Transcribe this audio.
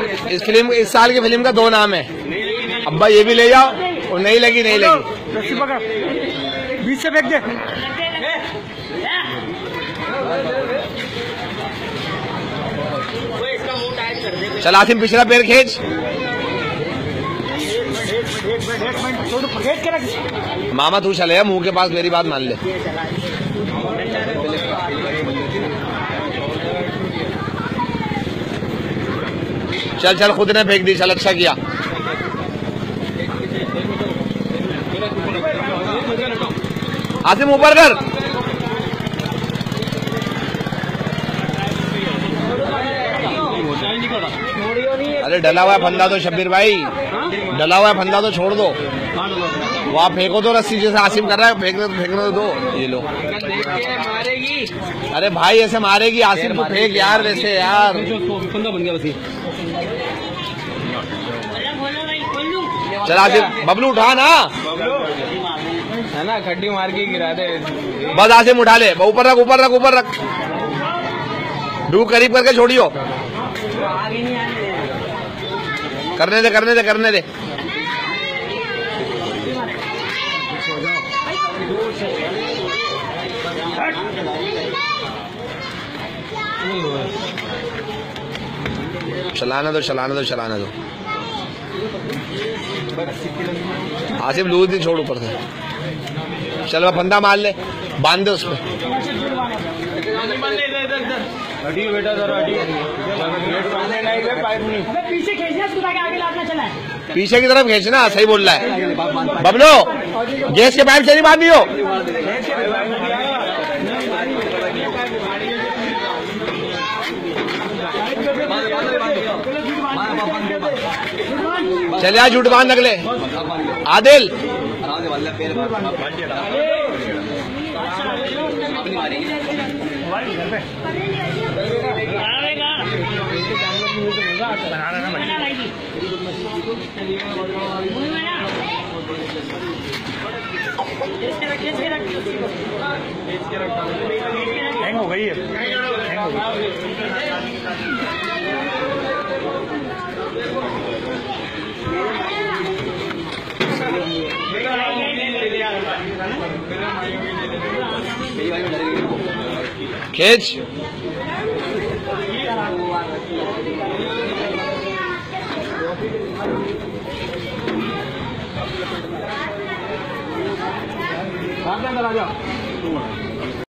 इस साल की फिल्म का 2 नाम है। अब्बा ये भी ले जाओ। और नहीं लगी नहीं लगी, बीच से फेंक दे। चल आसिम पिछला पैर खींच। मामा तू चले मुंह के पास, मेरी बात मान ले। चल चल खुद ने फेंक दी, चल अच्छा किया। आसिम ऊपर कर। अरे डला हुआ है फंदा तो शब्बीर भाई, डला हुआ है फंदा तो छोड़ दो। वहाँ फेंको तो रस्सी जैसे आसिम कर रहा है, फेंकने तो दो। ये लो अरे भाई ऐसे मारेगी आसिम, तो फेंक यार वैसे यार। फंदा बन गया बस। चल आसिम, बबलू उठा ना, है ना, खड्डी मार के गिरा दे बस। आसिम उठा ले, ऊपर रख ऊपर रख ऊपर रख, डू करीब करके छोड़ियो। करने दे करने दे करने दे। चलाना दो चलाना दो चलाना दो। आसिफ लूज नहीं छोड़ ऊपर से। चल वह फंदा मार ले, बांध दे उसमें। बेटा पीछे खींचना, आगे लादना चला है। पीछे की तरफ खींचना, सही बोल रहा है बबलो। गैस के पाइप से नहीं बांधी हो। चले आ, झूठ बांध अगले। आदिल हैंग हो गई है, हैंग हो गई। खींच। अंदर आ जाओ।